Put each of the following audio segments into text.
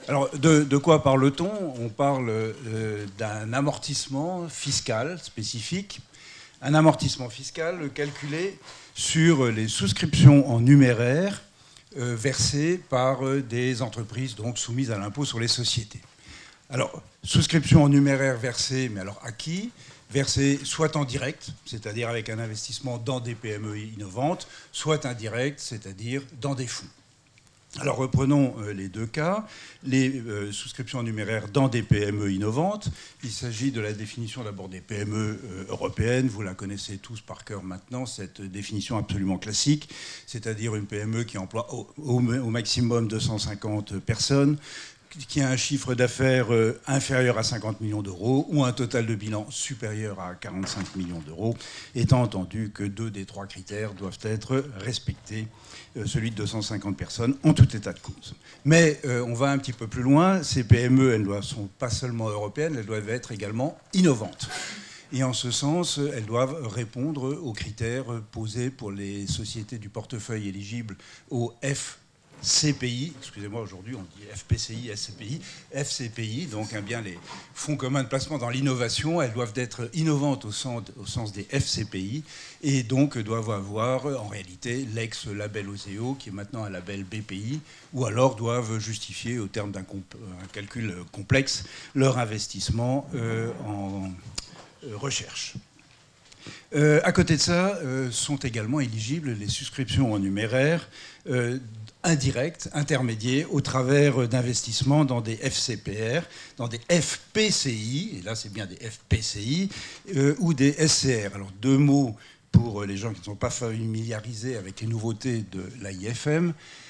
Alors, de quoi parle-t-on? On parle d'un amortissement fiscal spécifique, un amortissement fiscal calculé sur les souscriptions en numéraire versées par des entreprises donc soumises à l'impôt sur les sociétés. Alors, souscription en numéraire versée, mais alors à qui? Versée soit en direct, c'est-à-dire avec un investissement dans des PME innovantes, soit indirect, c'est-à-dire dans des fonds. Alors reprenons les deux cas. Les souscriptions en numéraire dans des PME innovantes. Il s'agit de la définition d'abord des PME européennes. Vous la connaissez tous par cœur maintenant, cette définition absolument classique, c'est-à-dire une PME qui emploie au maximum 250 personnes, qui a un chiffre d'affaires inférieur à 50 millions d'euros ou un total de bilan supérieur à 45 millions d'euros, étant entendu que 2 des 3 critères doivent être respectés, celui de 250 personnes en tout état de cause. Mais on va un petit peu plus loin, ces PME, elles ne sont pas seulement européennes, elles doivent être également innovantes. Et en ce sens, elles doivent répondre aux critères posés pour les sociétés du portefeuille éligibles au FCPI, excusez-moi, aujourd'hui on dit FPCI, SCPI, FCPI, donc bien les fonds communs de placement dans l'innovation, elles doivent être innovantes au sens des FCPI et donc doivent avoir en réalité l'ex-label OSEO qui est maintenant un label BPI ou alors doivent justifier au terme d'un calcul complexe leur investissement en recherche. À côté de ça, sont également éligibles les souscriptions en numéraire indirects, intermédiaires, au travers d'investissements dans des FCPR, dans des FPCI, et là c'est bien des FPCI, ou des SCR. Alors 2 mots pour les gens qui ne sont pas familiarisés avec les nouveautés de l'AIFM.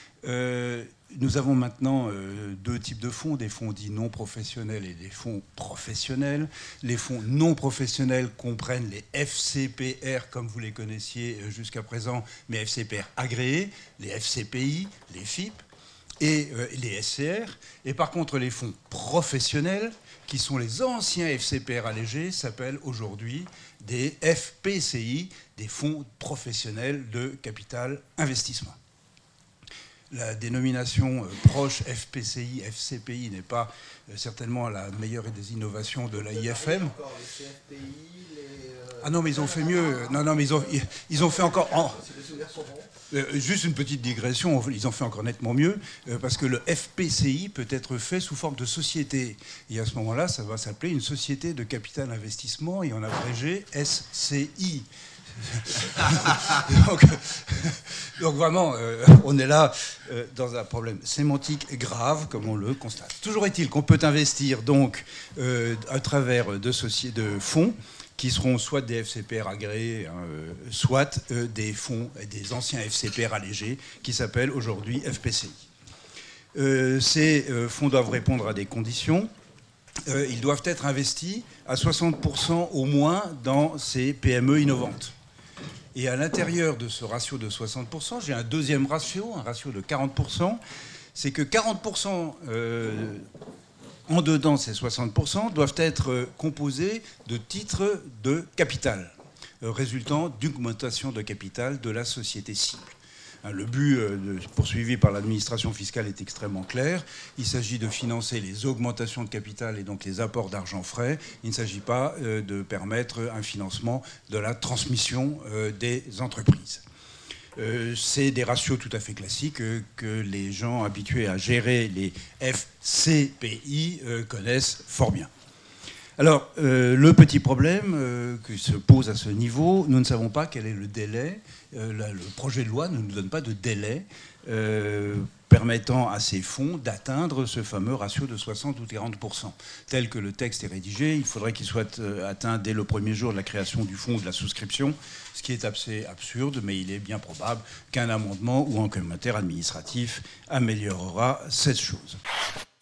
Nous avons maintenant 2 types de fonds, des fonds dits non professionnels et des fonds professionnels. Les fonds non professionnels comprennent les FCPR, comme vous les connaissiez jusqu'à présent, mais FCPR agréés, les FCPI, les FIP et les SCR. Et par contre, les fonds professionnels, qui sont les anciens FCPR allégés, s'appellent aujourd'hui des FPCI, des fonds professionnels de capital investissement. La dénomination proche FPCI, FCPI n'est pas certainement la meilleure des innovations de l'AIFM. Ah non, mais ils ont fait mieux. Non, mais ils ont fait encore... Juste une petite digression, ils ont fait encore nettement mieux, parce que le FPCI peut être fait sous forme de société. Et à ce moment-là, ça va s'appeler une société de capital investissement, et en abrégé SCI. donc vraiment, on est là dans un problème sémantique grave, comme on le constate. Toujours est-il qu'on peut investir donc à travers de fonds qui seront soit des FCPR agréés, soit des fonds, des anciens FCPR allégés, qui s'appellent aujourd'hui FPCI. Ces fonds doivent répondre à des conditions. Ils doivent être investis à 60% au moins dans ces PME innovantes. Et à l'intérieur de ce ratio de 60%, j'ai un deuxième ratio, un ratio de 40%. C'est que 40% en dedans, ces 60%, doivent être composés de titres de capital, résultant d'augmentation de capital de la société cible. Le but poursuivi par l'administration fiscale est extrêmement clair. Il s'agit de financer les augmentations de capital et donc les apports d'argent frais. Il ne s'agit pas de permettre un financement de la transmission des entreprises. C'est des ratios tout à fait classiques que les gens habitués à gérer les FCPI connaissent fort bien. Alors, le petit problème qui se pose à ce niveau, nous ne savons pas quel est le délai. Le projet de loi ne nous donne pas de délai permettant à ces fonds d'atteindre ce fameux ratio de 60 ou 40%. Tel que le texte est rédigé, il faudrait qu'il soit atteint dès le premier jour de la création du fonds ou de la souscription, ce qui est assez absurde, mais il est bien probable qu'un amendement ou un commentaire administratif améliorera cette chose.